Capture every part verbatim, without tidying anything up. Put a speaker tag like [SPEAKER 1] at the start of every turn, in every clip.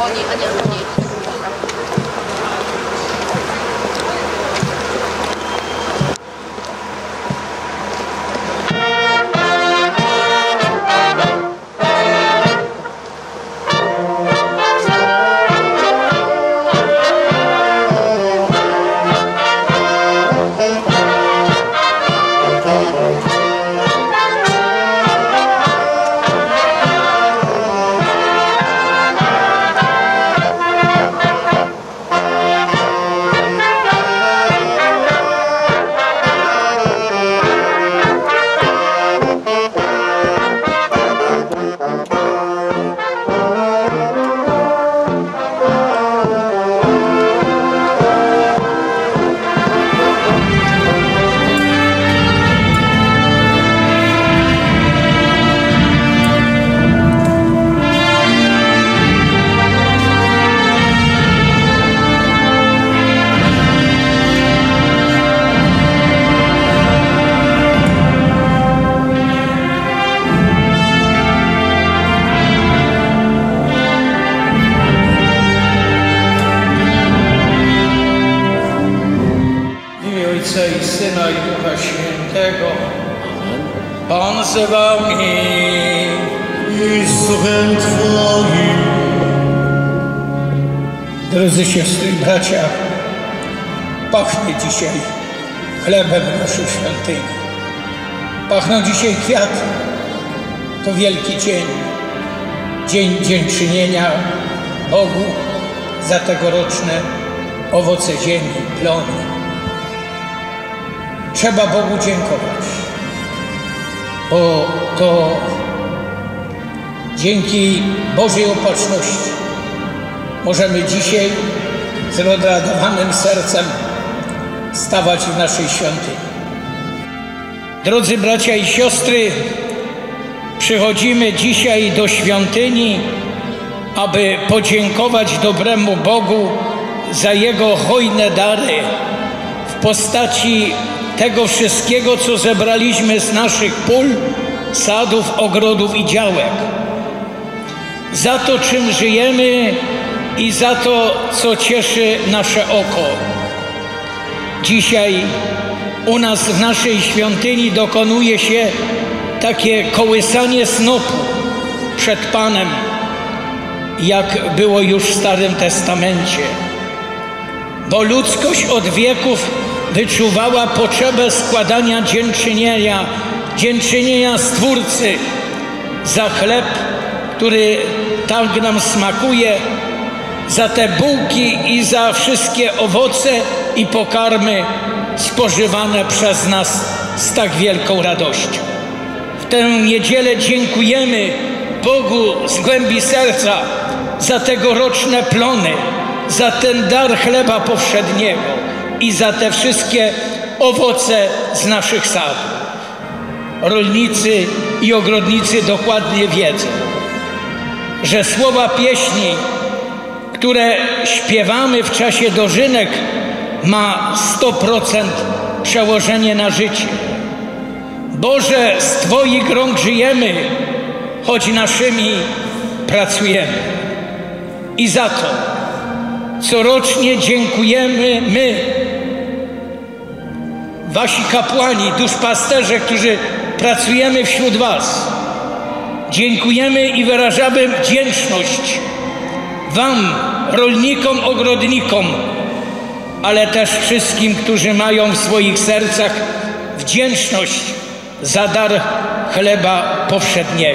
[SPEAKER 1] Oni, a nie oni.
[SPEAKER 2] i Syna, i Ducha Świętego. Pan z wami
[SPEAKER 3] i z duchem Twoim.
[SPEAKER 2] Drodzy siostry i bracia, pachnie dzisiaj chlebem w naszej świątyni. Pachną dzisiaj kwiaty. To wielki dzień. Dzień dziękczynienia Bogu za tegoroczne owoce ziemi, plony. Trzeba Bogu dziękować, bo to dzięki Bożej opatrzności możemy dzisiaj z rozradowanym sercem stawać w naszej świątyni. Drodzy bracia i siostry, przychodzimy dzisiaj do świątyni, aby podziękować dobremu Bogu za Jego hojne dary w postaci tego wszystkiego, co zebraliśmy z naszych pól, sadów, ogrodów i działek. Za to, czym żyjemy i za to, co cieszy nasze oko. Dzisiaj u nas w naszej świątyni dokonuje się takie kołysanie snopu przed Panem, jak było już w Starym Testamencie. Bo ludzkość od wieków wyczuwała potrzebę składania dziękczynienia, dziękczynienia Stwórcy za chleb, który tak nam smakuje, za te bułki i za wszystkie owoce i pokarmy spożywane przez nas z tak wielką radością. W tę niedzielę dziękujemy Bogu z głębi serca za tegoroczne plony, za ten dar chleba powszedniego i za te wszystkie owoce z naszych sadów. Rolnicy i ogrodnicy dokładnie wiedzą, że słowa pieśni, które śpiewamy w czasie dożynek, ma sto procent przełożenie na życie. Boże, z Twoich rąk żyjemy, choć naszymi pracujemy. I za to corocznie dziękujemy my, Wasi kapłani, duszpasterze, którzy pracujemy wśród Was. Dziękujemy i wyrażamy wdzięczność Wam, rolnikom, ogrodnikom, ale też wszystkim, którzy mają w swoich sercach wdzięczność za dar chleba powszedniego.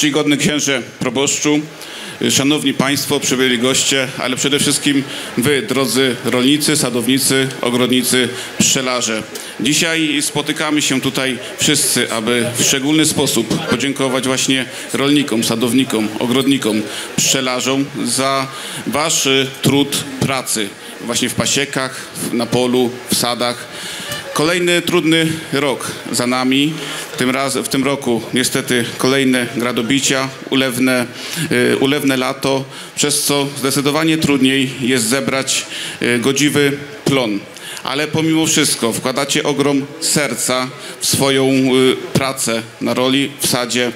[SPEAKER 1] czcigodny księże proboszczu, szanowni państwo, przybyli goście, ale przede wszystkim wy, drodzy rolnicy, sadownicy, ogrodnicy, pszczelarze. Dzisiaj spotykamy się tutaj wszyscy, aby w szczególny sposób podziękować właśnie rolnikom, sadownikom, ogrodnikom, pszczelarzom za wasz trud pracy właśnie w pasiekach, na polu, w sadach. Kolejny trudny rok za nami. Tym raz, w tym roku niestety kolejne gradobicia, ulewne, y, ulewne lato, przez co zdecydowanie trudniej jest zebrać y, godziwy plon. Ale pomimo wszystko wkładacie ogrom serca w swoją y, pracę na roli, w sadzie,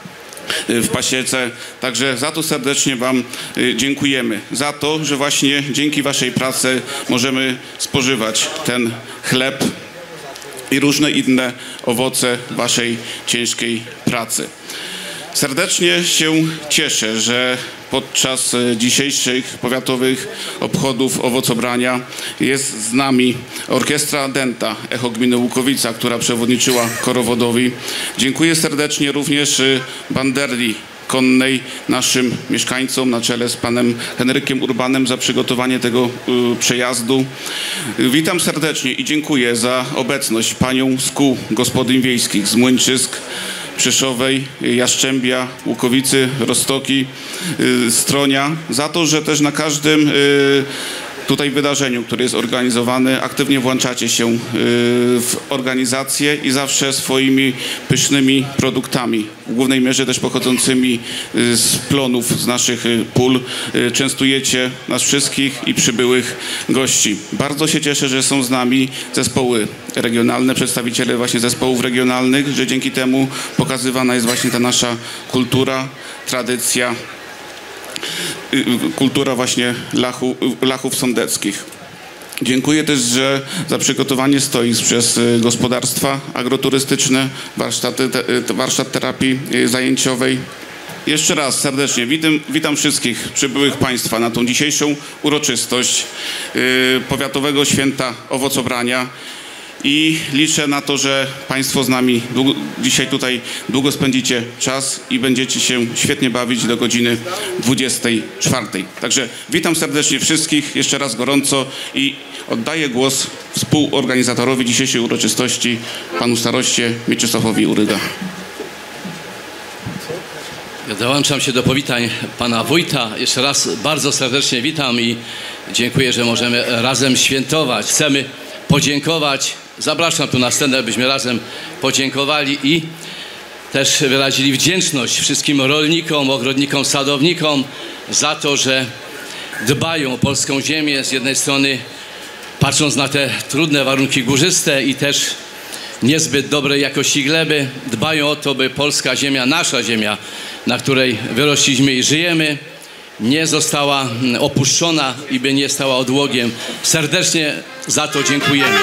[SPEAKER 1] w pasiece. Także za to serdecznie wam dziękujemy. Za to, że właśnie dzięki waszej pracy możemy spożywać ten chleb i różne inne owoce waszej ciężkiej pracy. Serdecznie się cieszę, że podczas dzisiejszych powiatowych obchodów owocobrania jest z nami Orkiestra Dęta Echo Gminy Łukowica, która przewodniczyła chorowodowi. Dziękuję serdecznie również Banderli Konnej, naszym mieszkańcom na czele z panem Henrykiem Urbanem za przygotowanie tego y, przejazdu. Witam serdecznie i dziękuję za obecność panią z kół gospodyń wiejskich z Młyńczysk, Przyszowej, Jaszczębia, Łukowicy, Roztoki, y, Stronia, za to, że też na każdym y, tutaj wydarzeniu, które jest organizowane, aktywnie włączacie się y, w organizację i zawsze swoimi pysznymi produktami, w głównej mierze też pochodzącymi y, z plonów z naszych y, pól, y, częstujecie nas wszystkich i przybyłych gości. Bardzo się cieszę, że są z nami zespoły regionalne, przedstawiciele właśnie zespołów regionalnych, że dzięki temu pokazywana jest właśnie ta nasza kultura, tradycja, kultura właśnie lachu, lachów sądeckich. Dziękuję też, że za przygotowanie stoisk przez gospodarstwa agroturystyczne, warsztaty, te, warsztat terapii zajęciowej. Jeszcze raz serdecznie witam, witam wszystkich przybyłych państwa na tą dzisiejszą uroczystość yy, Powiatowego Święta Owocobrania. I liczę na to, że państwo z nami długo, dzisiaj tutaj długo spędzicie czas i będziecie się świetnie bawić do godziny dwudziestej czwartej. Także witam serdecznie wszystkich, jeszcze raz gorąco i oddaję głos współorganizatorowi dzisiejszej uroczystości, panu staroście Mieczysławowi Uryga.
[SPEAKER 4] Ja dołączam się do powitań pana wójta. Jeszcze raz bardzo serdecznie witam i dziękuję, że możemy razem świętować. Chcemy podziękować. Zapraszam tu na scenę, byśmy razem podziękowali i też wyrazili wdzięczność wszystkim rolnikom, ogrodnikom, sadownikom za to, że dbają o polską ziemię. Z jednej strony patrząc na te trudne warunki górzyste i też niezbyt dobrej jakości gleby, dbają o to, by polska ziemia, nasza ziemia, na której wyrośliśmy i żyjemy, nie została opuszczona i by nie stała odłogiem. Serdecznie za to dziękujemy.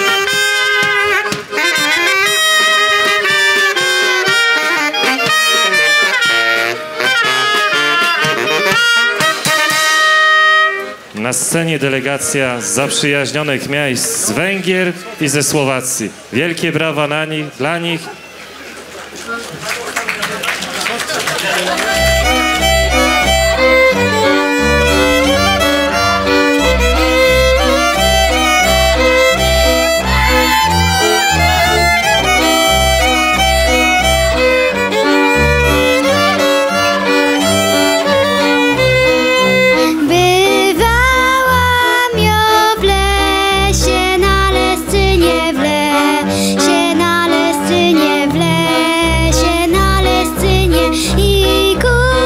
[SPEAKER 5] Na scenie delegacja z zaprzyjaźnionych miejsc z Węgier i ze Słowacji. Wielkie brawa na nich, dla nich.
[SPEAKER 6] I ku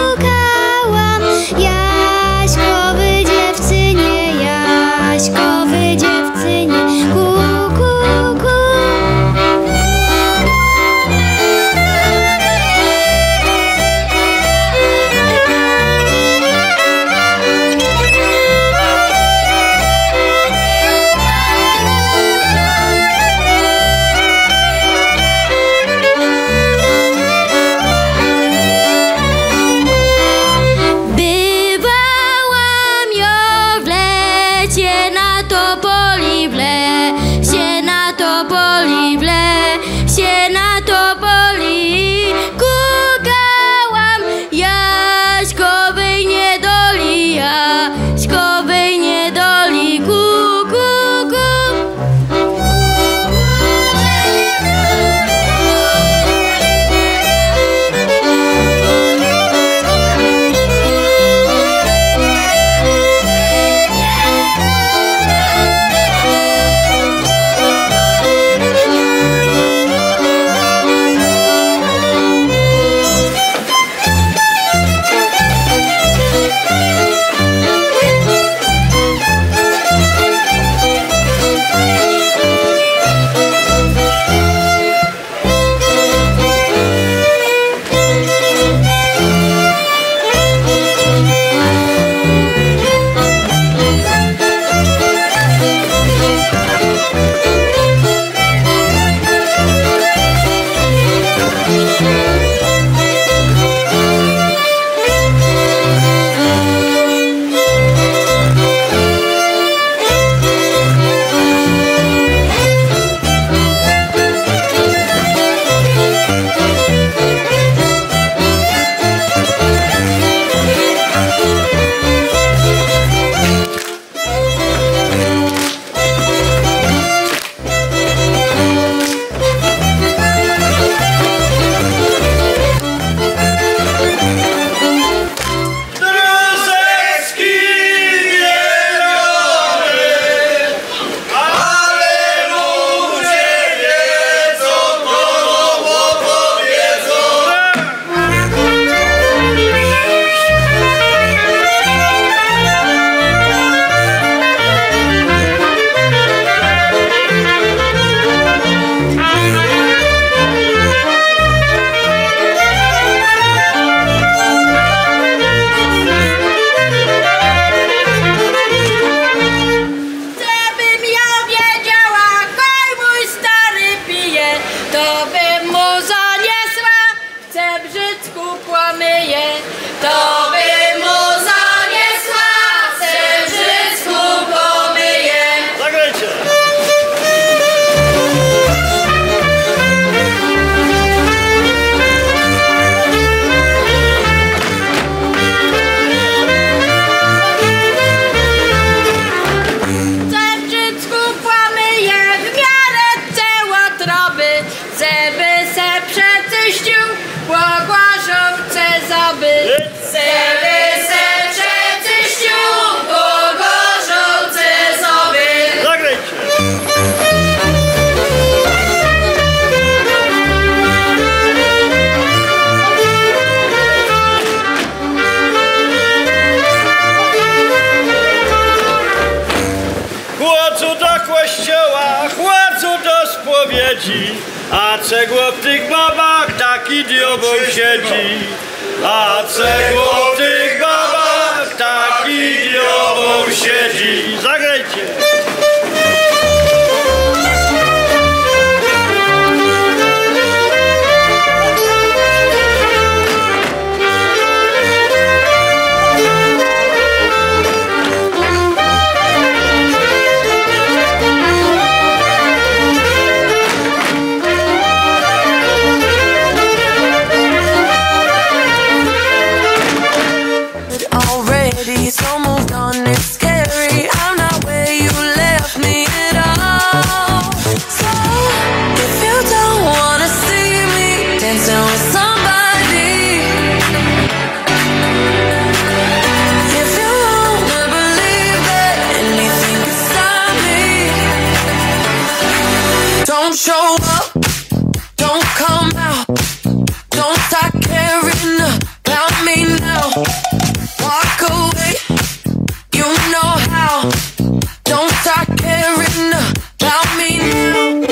[SPEAKER 6] do kościoła, chłodzu do spowiedzi, a cegło w tych babach taki diabeł siedzi. A cegło w tych babach taki diabeł siedzi. Zagrajcie!
[SPEAKER 7] So moved on, it's scary. I'm not where you left me at all. So if you don't wanna see me dancing with somebody, if you wanna believe that anything can stop me, don't show up, don't come out, don't start caring about me now. Walk away, you know how. Don't start caring about me now.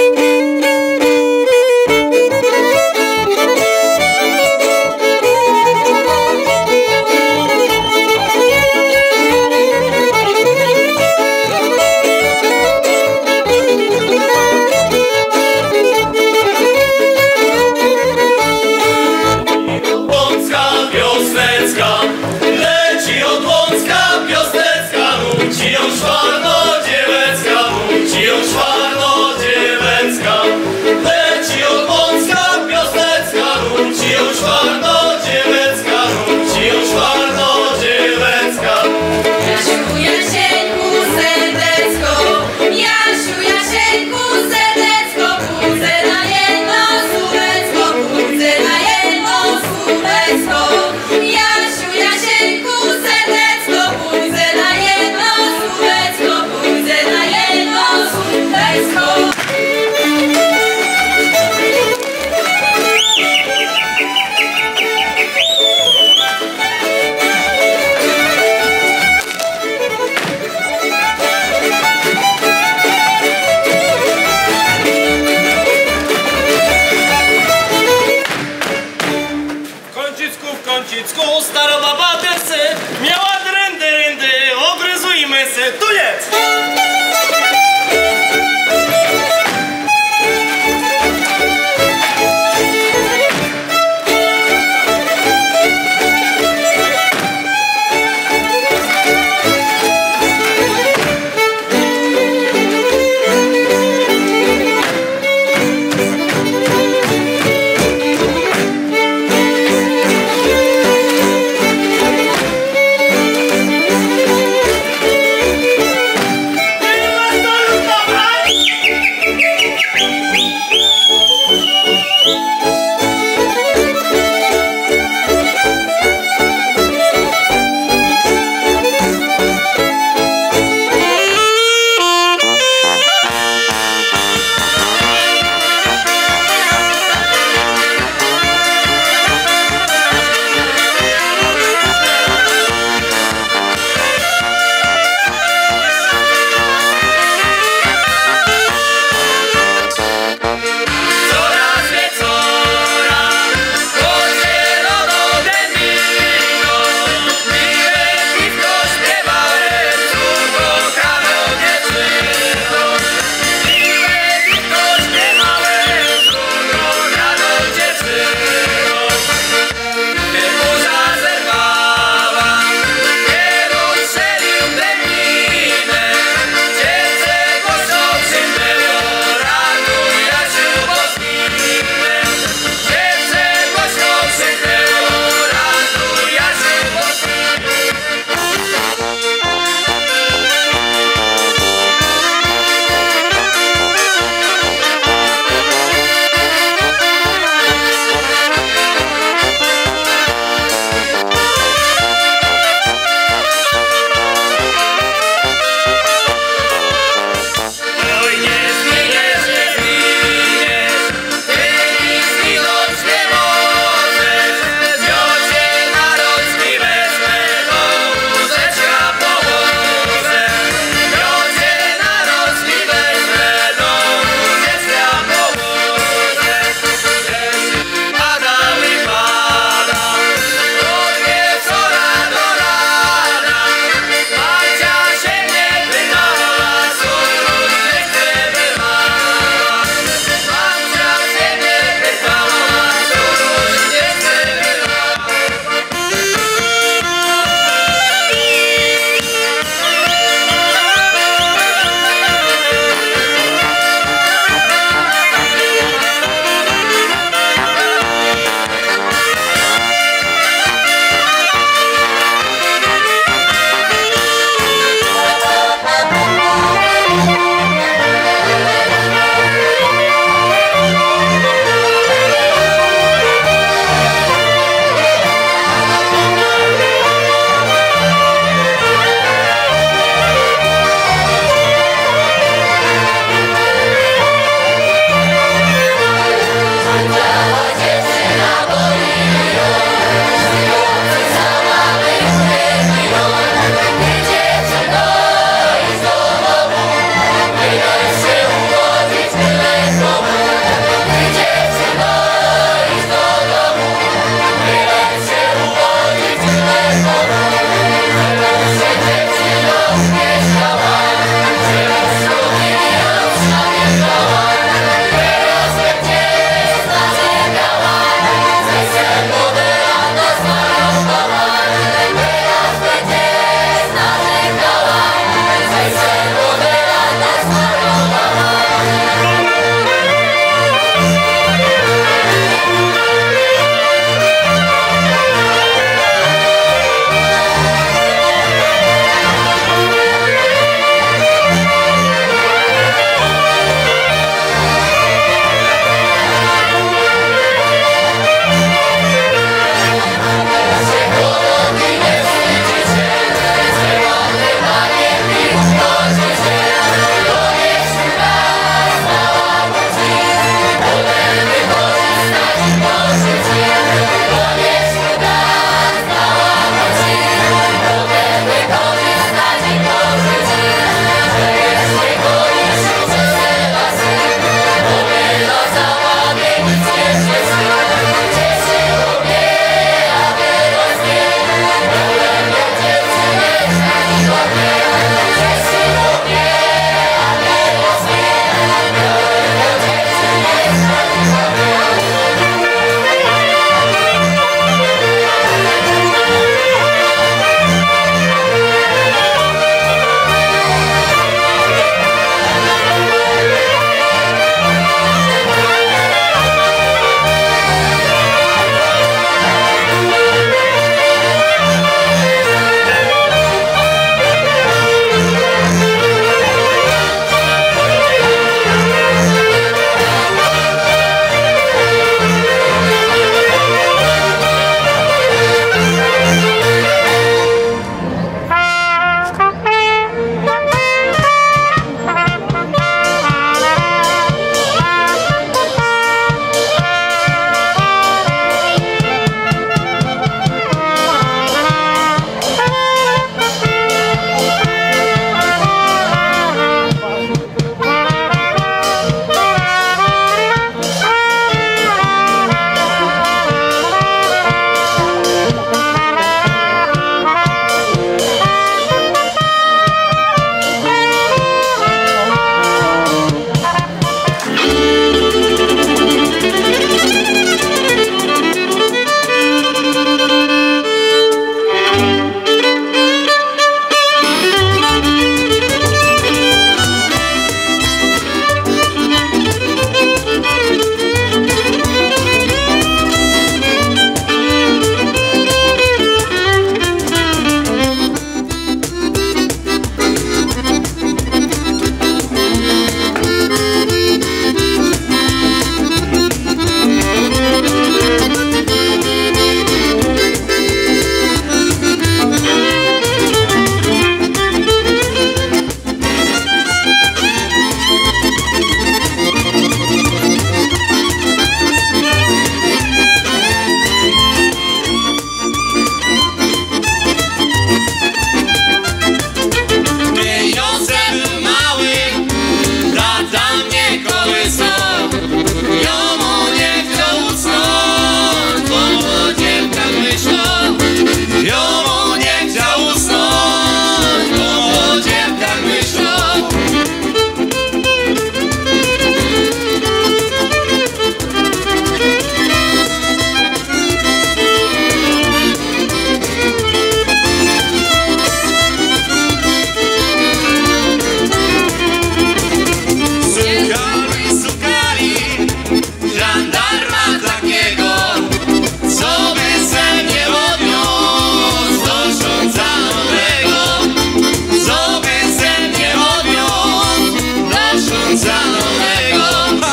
[SPEAKER 7] zielonego.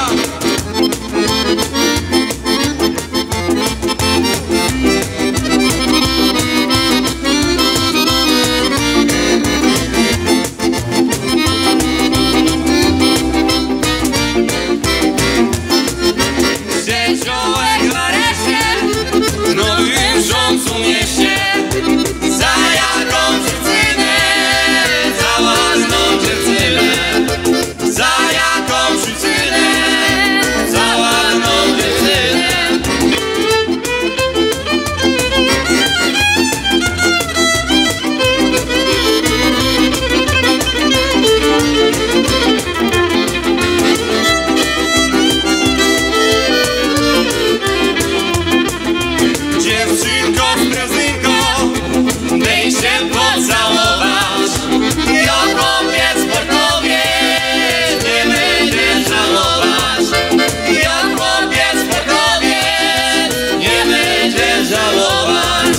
[SPEAKER 7] Księciołek w areszcie, w nowym rządcu mieście. Za jaką dziewczynę, za ładną dziewczynę. Za jaką przyczynę, za ładną dziewczynę. Dziewczynko z prezynką, daj się pocałować. Jak chłopiec sportowiec, nie będziesz żałować. Jak chłopiec sportowiec, nie będziesz żałować.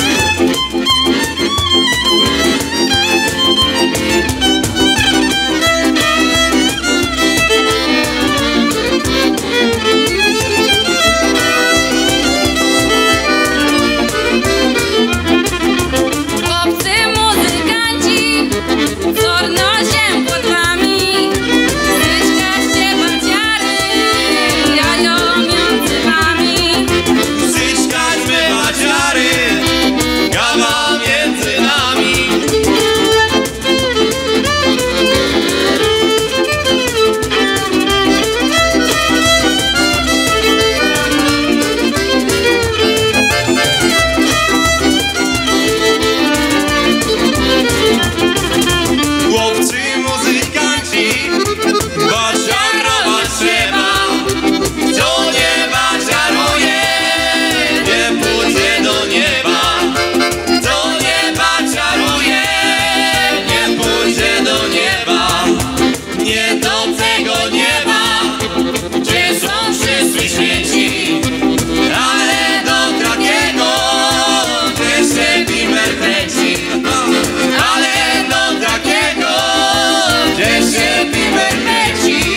[SPEAKER 8] Chłopcy muzykanci, zorno się pod wami. Zyszkaście baciary, jajomiący wami.
[SPEAKER 7] Zyszkaśmy baciary, gawa między nami. Chłopcy muzykanci, baczarować trzeba. Kto nie baczaruje, nie pójdzie do nieba. Kto nie baczaruje, nie pójdzie do nieba. Nie do tego nieba, gdzie są wszyscy święci, ale do takiego, gdzie się Bibel kręci. Ale do takiego, gdzie się Bibel kręci.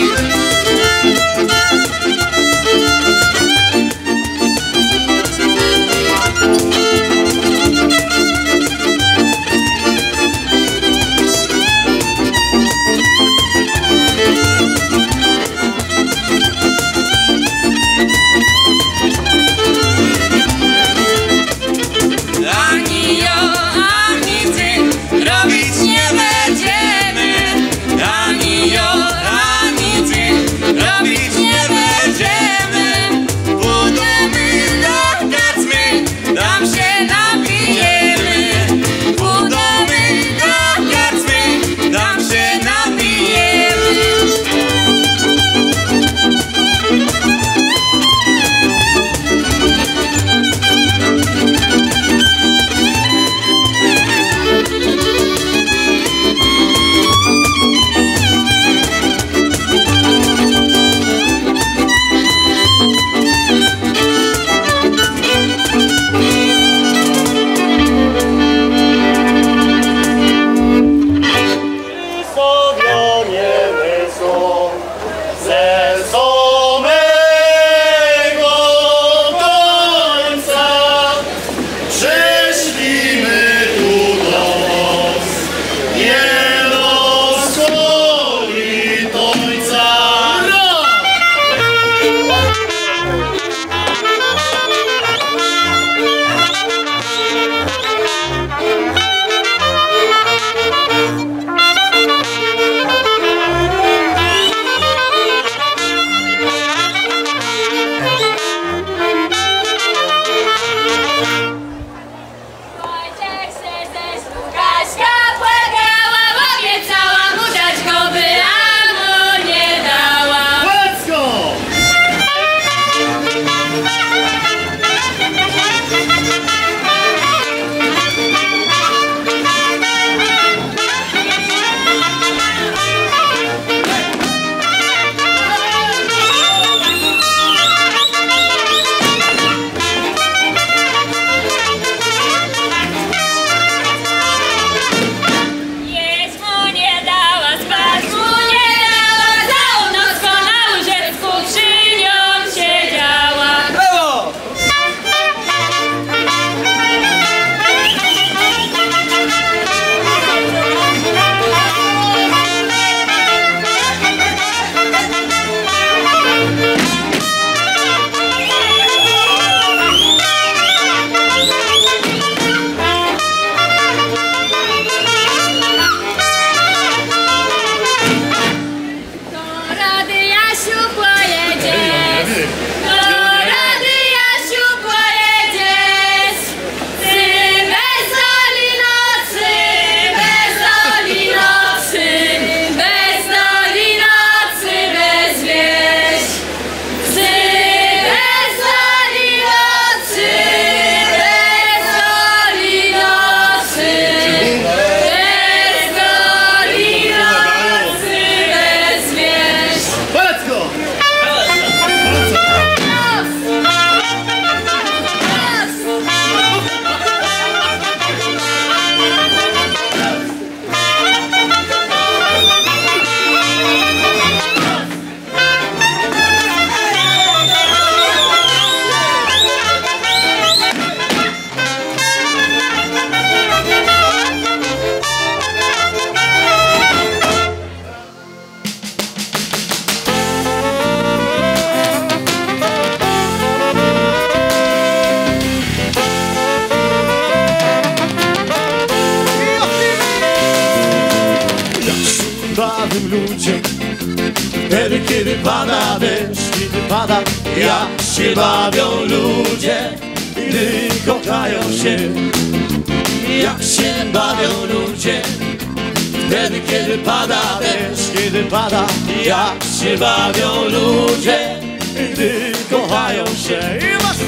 [SPEAKER 8] Jasiu, pojedziesz. Do rady, Jasiu, pojedziesz. Syn bez doli nocy, bez doli nocy, bez doli nocy, bez wieś. Syn bez doli nocy, bez doli nocy, bez doli nocy, bez wieś.
[SPEAKER 3] Palecko! Bawią ludzie, wtedy kiedy pada deszcz, kiedy pada, jak się bawią ludzie, gdy kochają się. Jak się bawią ludzie, wtedy kiedy pada deszcz, kiedy pada, jak się bawią ludzie, gdy kochają się. I was...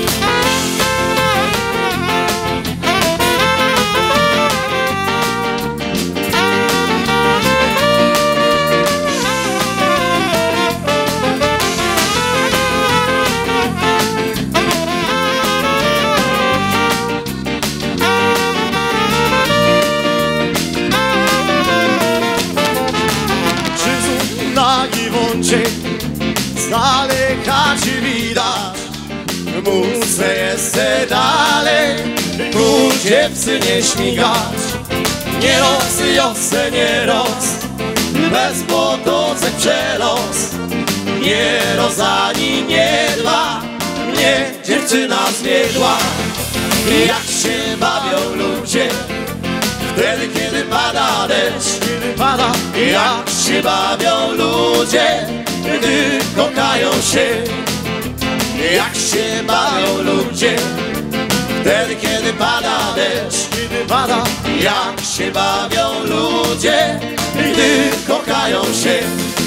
[SPEAKER 3] Nagi włączy, z daleka ci widać. Muszę jeszcze dalej, ku dziewczynie śmigać. Nie roz, jose, nie roz, bez podocek przelos. Nie roz ani nie dwa, mnie dziewczyna zwiedła. Jak się bawią ludzie, wtedy kiedy pada deszcz, kiedy pada, jak się bawią ludzie, gdy kochają się. Jak się bawią ludzie, wtedy kiedy pada deszcz, kiedy pada, jak się bawią ludzie, gdy kochają się.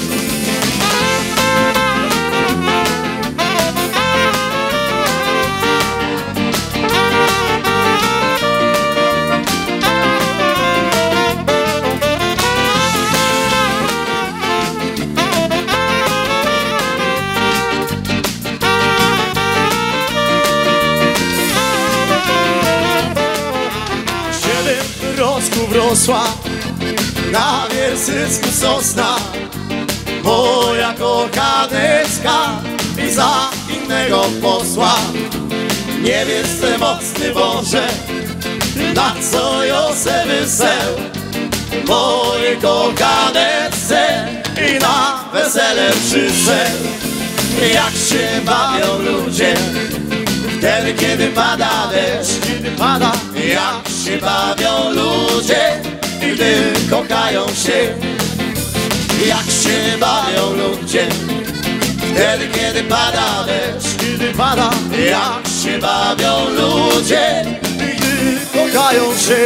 [SPEAKER 3] Rosku wrosła na wiersysku sosna, moja kochaneczka i za innego posła. Niebiesce mocny Boże, na co ją se wyseł, moje kochaneczce i na wesele przyszedł. Jak się bawią ludzie, wtedy kiedy pada deszcz, kiedy pada, jak się bawią ludzie, gdy kochają się. Jak się bawią ludzie, wtedy kiedy pada deszcz, kiedy pada, jak się bawią ludzie, gdy kochają się.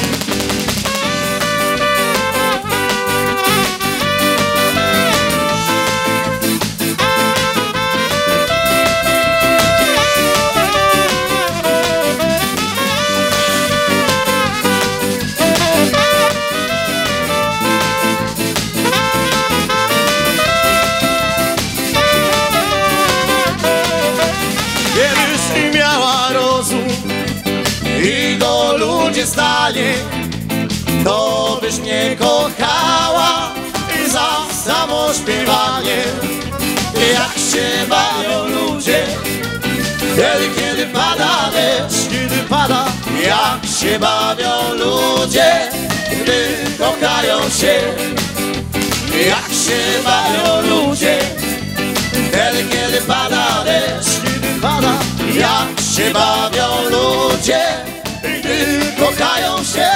[SPEAKER 3] Kiedyś miała rozum i go ludzie stali, to byś mnie kochała i za samo śpiewanie. Jak się bawią ludzie, wtedy kiedy pada deszcz, kiedy pada, jak się bawią ludzie, gdy kochają się. Jak się bawią ludzie, wtedy kiedy pada deszcz, kiedy pada, jak się bawią ludzie, gdy kochają się.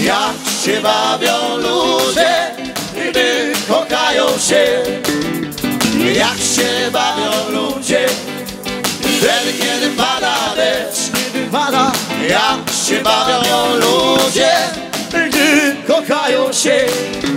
[SPEAKER 3] jak się bawią ludzie, gdy kochają się. Jak się bawią ludzie, wtedy kiedy pada deszcz, kiedy pada. Jak się bawią ludzie, gdy kochają się.